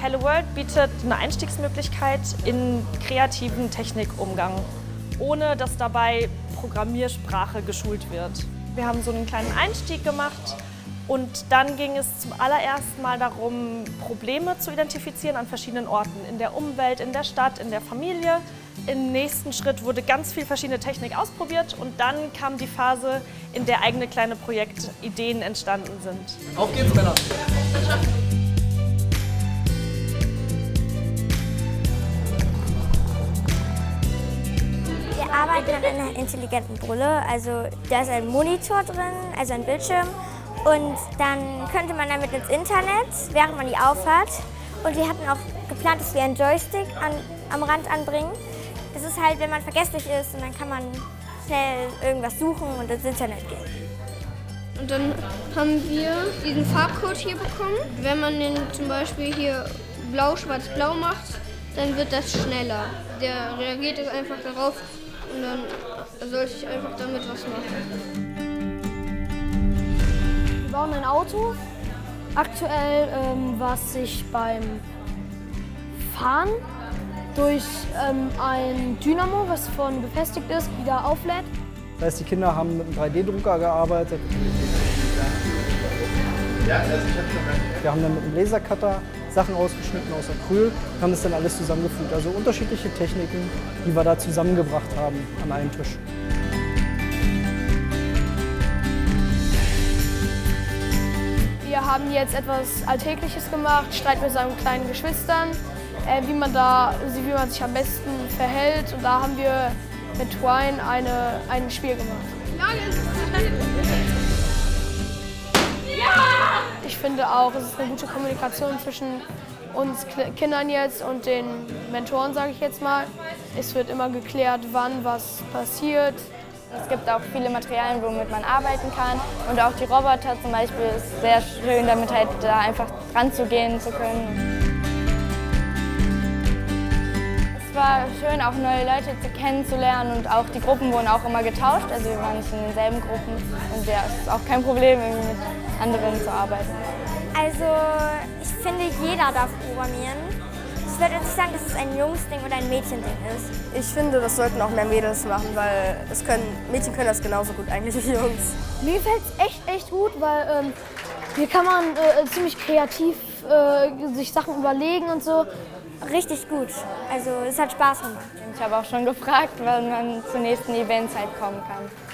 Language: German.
Hello World bietet eine Einstiegsmöglichkeit in kreativen Technikumgang, ohne dass dabei Programmiersprache geschult wird. Wir haben so einen kleinen Einstieg gemacht und dann ging es zum allerersten Mal darum, Probleme zu identifizieren an verschiedenen Orten, in der Umwelt, in der Stadt, in der Familie. Im nächsten Schritt wurde ganz viel verschiedene Technik ausprobiert und dann kam die Phase, in der eigene kleine Projektideen entstanden sind. Auf geht's, Männer! Wir arbeiten an einer intelligenten Brille, also da ist ein Monitor drin, also ein Bildschirm. Und dann könnte man damit ins Internet, während man die aufhat. Und wir hatten auch geplant, dass wir einen Joystick am Rand anbringen. Das ist halt, wenn man vergesslich ist und dann kann man schnell irgendwas suchen und ins Internet gehen. Und dann haben wir diesen Farbcode hier bekommen. Wenn man den zum Beispiel hier blau, schwarz, blau macht, dann wird das schneller. Der reagiert jetzt einfach darauf und dann soll ich einfach damit was machen. Wir bauen ein Auto, aktuell, was sich beim Fahren durch ein Dynamo, was vorne befestigt ist, wieder auflädt. Das heißt, die Kinder haben mit einem 3D-Drucker gearbeitet. Wir haben dann mit einem Lasercutter Sachen ausgeschnitten aus Acryl und haben das dann alles zusammengefügt. Also unterschiedliche Techniken, die wir da zusammengebracht haben an einem Tisch. Wir haben jetzt etwas Alltägliches gemacht, Streit mit seinen kleinen Geschwistern, wie man sich am besten verhält. Und da haben wir mit Twine ein Spiel gemacht. Ich finde auch, es ist eine gute Kommunikation zwischen uns Kindern jetzt und den Mentoren, sage ich jetzt mal. Es wird immer geklärt, wann was passiert. Es gibt auch viele Materialien, womit man arbeiten kann. Und auch die Roboter zum Beispiel ist sehr schön, damit halt da einfach dran zu gehen zu können. Es war schön, auch neue Leute kennenzulernen und auch die Gruppen wurden auch immer getauscht. Also wir waren nicht in denselben Gruppen und ja, es ist auch kein Problem, irgendwie mit anderen zu arbeiten. Also ich finde, jeder darf programmieren. Ich würde jetzt nicht sagen, dass es ein Jungsding oder ein Mädchending ist. Ich finde, das sollten auch mehr Mädels machen, weil Mädchen können das genauso gut eigentlich wie Jungs. Mir fällt es echt gut, weil hier kann man ziemlich kreativ sich Sachen überlegen und so. Richtig gut. Also es hat Spaß gemacht. Ich habe auch schon gefragt, wann man zu nächsten Events halt kommen kann.